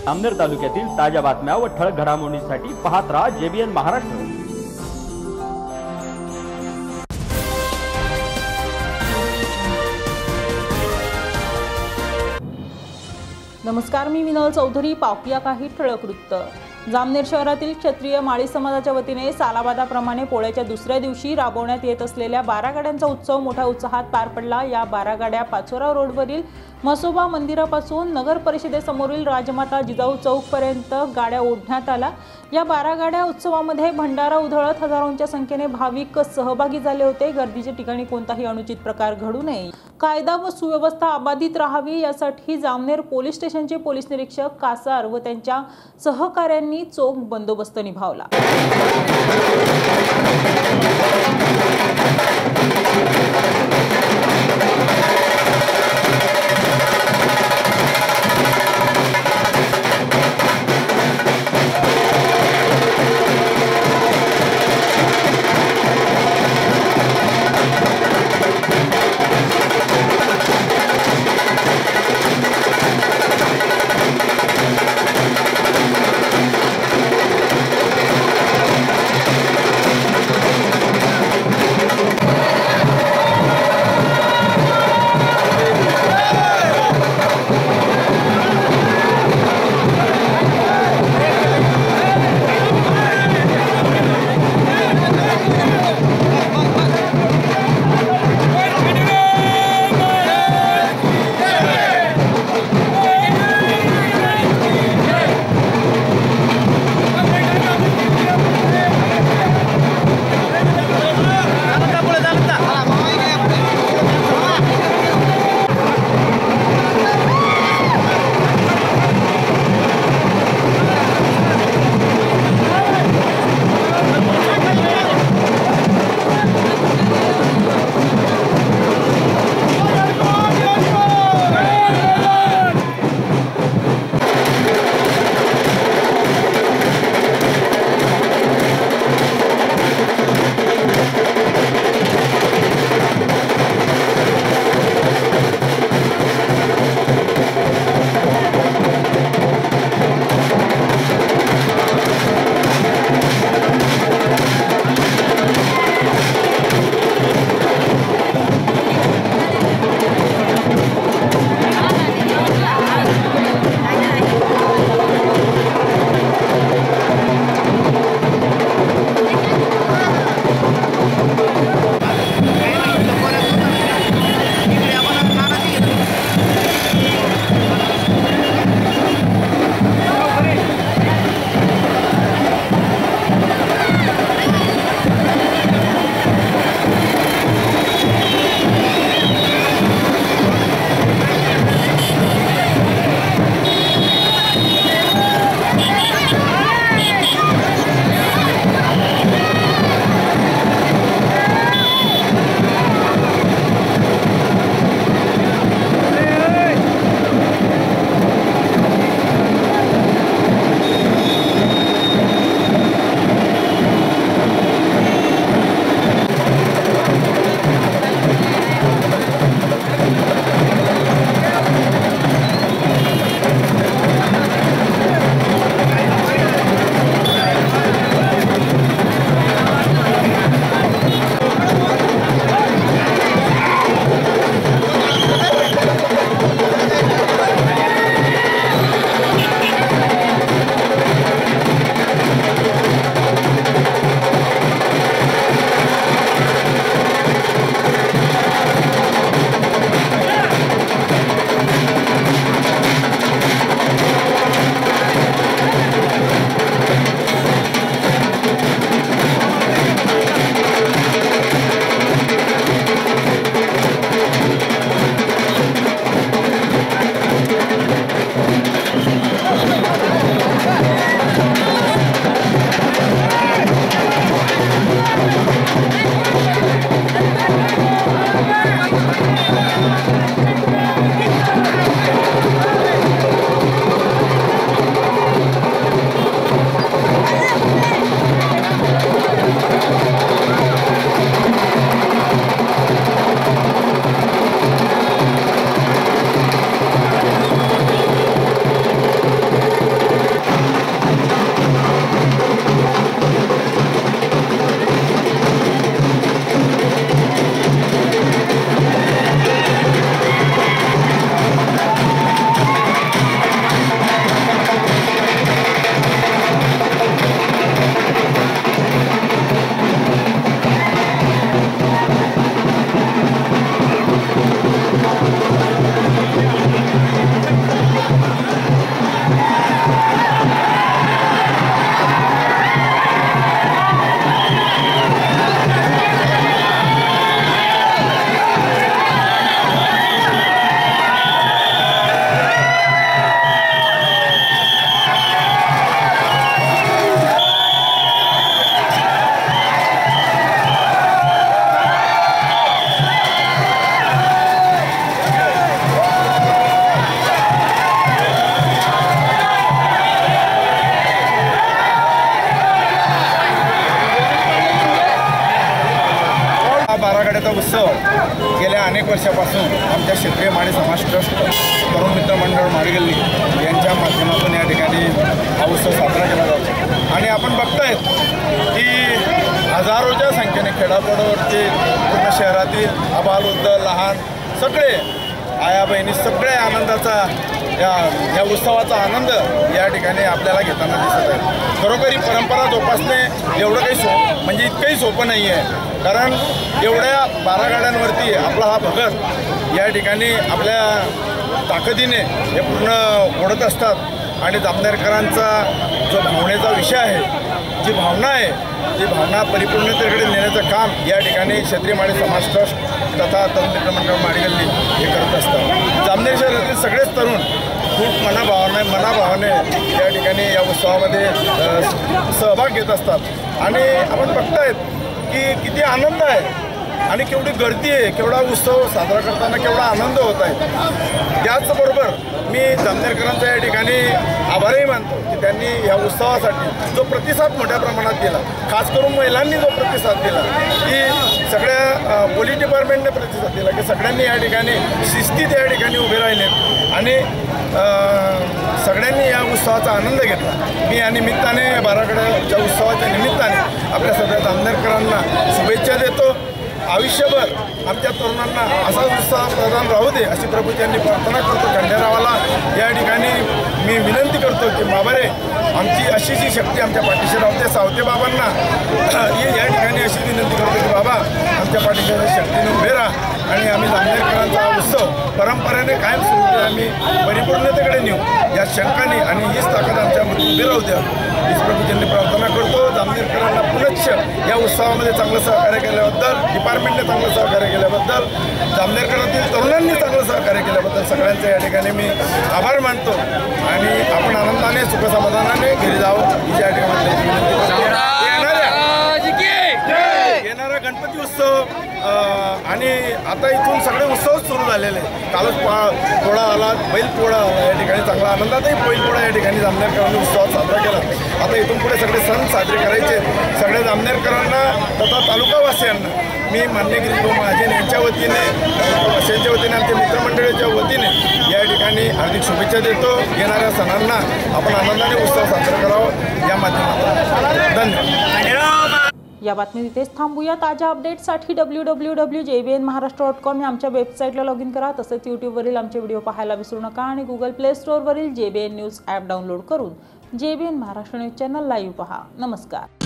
जामनेर तालुक्यातील ताज्या बातम्या व ठळक घडामोडींसाठी पाहत राहा JBN महाराष्ट्र। नमस्कार, मी विनोद चौधरी। पाहूया काही ठळक वृत्त। जामनेर शहरातील क्षत्रिय माळी समाजाच्या वतीने सालाबादाप्रमाणे पोळ्याच्या दुसऱ्या दिवशी राबवण्यात येत असलेल्या 12 गाड्यांचा उत्सव मोठ्या उत्साहात पार पडला। या 12 गाड्या पाचोरा रोडवरील मसोबा मंदिरापासून नगर परिषदेसमोरील राजमाता जिजाऊ चौक पर्यंत गाड्या ओढण्यात आल्या। या 12 गाड्या उत्सवामध्ये भंडारा उधळत हजारोंच्या संख्येने भाविक सहभागी झाले होते। गर्दीच्या ठिकाणी कोणताही अनुचित प्रकार घडू नये, कायदा व सुव्यवस्था अबाधित राहावी यासाठी जामनेर पोलीस स्टेशनचे पोलीस निरीक्षक कासार व त्यांच्या सहकाऱ्यांनी चोख बंदोबस्त निभावला। उत्सव गेल्या अनेक वर्षापासून आमच्या क्षेत्रीय माळी समाज ट्रस्ट तरुण मित्र मंडळ माळीगल्ली यांच्या माध्यमातून या ठिकाणी हा उत्सव साजरा केला जातो। आणि आपण बघतायत की हजारोच्या संख्येने खेड्यापाड्यावरती पूर्ण शहरातील अबालवृद्ध लहान सगळे आया बहिणी सगळे आनंदाचा या उत्सवाचा आनंद या ठिकाणी आपल्याला घेताना दिसत आहे। खरोखर ही परंपरा जोपासणे एवढं काही म्हणजे इतकंही सोपं नाही आहे, कारण एवढ्या 12 गाड्यांवरती आपला हा भगत या ठिकाणी आपल्या ताकदीने हे पूर्ण ओढत असतात। आणि जामनेरकरांचा जो भावनेचा विषय आहे, जी भावना आहे, ती भावना परिपूर्णतेकडे नेण्याचं काम या ठिकाणी क्षेत्रीय माळी समाज ट्रस्ट तथा तरुण मित्र मंडळ माळीगल्ली हे करत असतात। जामनेर शहरातील सगळेच तरुण खूप मनाभावाने या ठिकाणी या उत्सवामध्ये सहभाग घेत असतात। आणि आपण बघतायत की किती आनंद आहे आणि केवढी गर्दी आहे, केवढा उत्सव साजरा करताना केवढा आनंद होत आहे। त्याचबरोबर मी जामनेरकरांचा या ठिकाणी आभारही मानतो की त्यांनी या उत्सवासाठी जो प्रतिसाद मोठ्या प्रमाणात दिला, खास करून महिलांनी जो प्रतिसाद दिला, की सगळ्या पोलीस डिपार्टमेंटने प्रतिसाद दिला की सगळ्यांनी या ठिकाणी शिस्तीत या ठिकाणी उभे राहिले आणि सगळ्यांनी या उत्सवाचा आनंद घेतला। मी या निमित्ताने 12 गाड्याच्या उत्सवाच्या निमित्ताने आपल्या सगळ्या जामनेरकरांना शुभेच्छा देतो। आयुष्यभर आमच्या तरुणांना असाच उत्साह प्रदान राहू दे अशी प्रभूच्यांनी प्रार्थना करतो। खंडेरावाला या ठिकाणी मी विनंती करतो की बाबा रे, आमची अशी जी शक्ती आमच्या पाठीशी राहते। सावते बाबांना या ठिकाणी अशी विनंती करतो की बाबा आमच्या पाठीच्या शक्तीने उभे राहा आणि आम्ही जामनेरकरांचा उत्सव परंपरेने कायम सुरू करू, आम्ही परिपूर्णतेकडे नेऊ या शंकाने, आणि हीच ताकद आमच्यामध्ये उभी राहू द्या हीच प्रभूच्यांनी प्रार्थना करतो। जामनेरकरांना पुनश्च या उत्सवामध्ये चांगलं सहकार्य केल्याबद्दल, डिपार्टमेंटने चांगलं सहकार्य केल्याबद्दल, जामनेरकरांतील तरुणांनी चांगलं सहकार्य केल्याबद्दल सगळ्यांचे या ठिकाणी मी आभार मानतो। आणि आपण आनंदाने सुखसमाधानाने घरी जावं ही या ठिकाणी येणारा गणपती उत्सव आणि आता इथून सगळे उत्सव सुरू झालेले आहेत। कालच पोळा आला, बैल पोळा आला, या ठिकाणी चांगला आनंदातही बैल पोळा या ठिकाणी जामनेरकरांनी उत्सवात साजरा केला। आता इथून पुढे सगळे सण साजरे करायचे। सगळ्या जामनेरकरांना तथा तालुकावासियांना मी मान्यगिरी महाजन यांच्या वतीने, वासियांच्या वतीने, आमच्या मित्रमंडळाच्या वतीने या ठिकाणी हार्दिक शुभेच्छा देतो। येणाऱ्या सणांना आपण आनंदाने उत्सव साजरा करावा या माध्यमातून धन्यवाद। या बातमीत इथेच थांबूया। ताज्या अपडेट्ससाठी www.jbnmaharashtra.com या आमच्या वेबसाईटला लॉग इन करा। तसेच यूट्यूबवरील आमचे व्हिडिओ पाहायला विसरू नका आणि गुगल प्ले स्टोअरवरील JBN न्यूज ॲप डाउनलोड करून JBN Maharashtra news channel live पहा। नमस्कार।